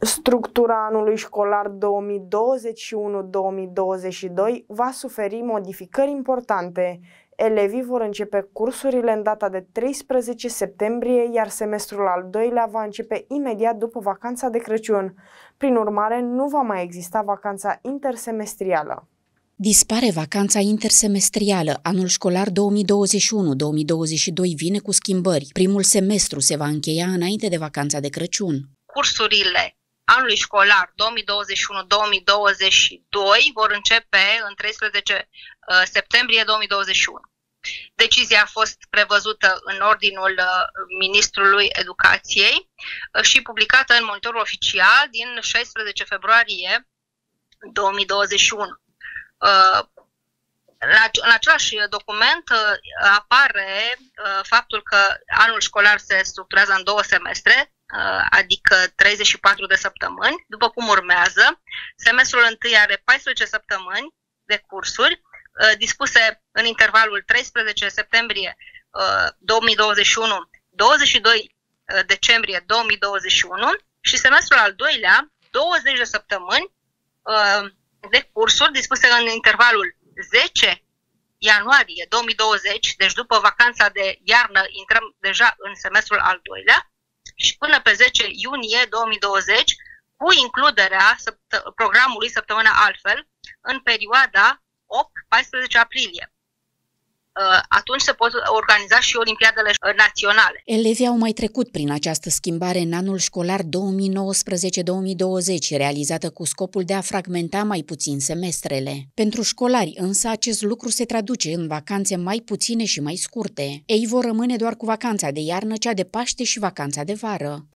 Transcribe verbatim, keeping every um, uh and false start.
Structura anului școlar două mii douăzeci și unu două mii douăzeci și doi va suferi modificări importante. Elevii vor începe cursurile în data de treisprezece septembrie, iar semestrul al doilea va începe imediat după vacanța de Crăciun. Prin urmare, nu va mai exista vacanța intersemestrială. Dispare vacanța intersemestrială. Anul școlar două mii douăzeci și unu două mii douăzeci și doi vine cu schimbări. Primul semestru se va încheia înainte de vacanța de Crăciun. Cursurile anului școlar două mii douăzeci și unu două mii douăzeci și doi vor începe în treisprezece septembrie două mii douăzeci și unu. Decizia a fost prevăzută în ordinul Ministrului Educației și publicată în Monitorul Oficial din șaisprezece februarie două mii douăzeci și unu. În același document apare faptul că anul școlar se structurează în două semestre, adică treizeci și patru de săptămâni, după cum urmează. Semestrul întâi are paisprezece săptămâni de cursuri, dispuse în intervalul treisprezece septembrie două mii douăzeci și unu - douăzeci și doi decembrie două mii douăzeci și unu și semestrul al doilea, douăzeci de săptămâni de cursuri dispuse în intervalul zece ianuarie două mii douăzeci, deci după vacanța de iarnă intrăm deja în semestrul al doilea, și până pe zece iunie două mii douăzeci, cu includerea programului Săptămâna Altfel în perioada opt - paisprezece aprilie. Atunci se pot organiza și olimpiadele naționale. Elevii au mai trecut prin această schimbare în anul școlar două mii nouăsprezece două mii douăzeci, realizată cu scopul de a fragmenta mai puțin semestrele. Pentru școlari însă acest lucru se traduce în vacanțe mai puține și mai scurte. Ei vor rămâne doar cu vacanța de iarnă, cea de Paște și vacanța de vară.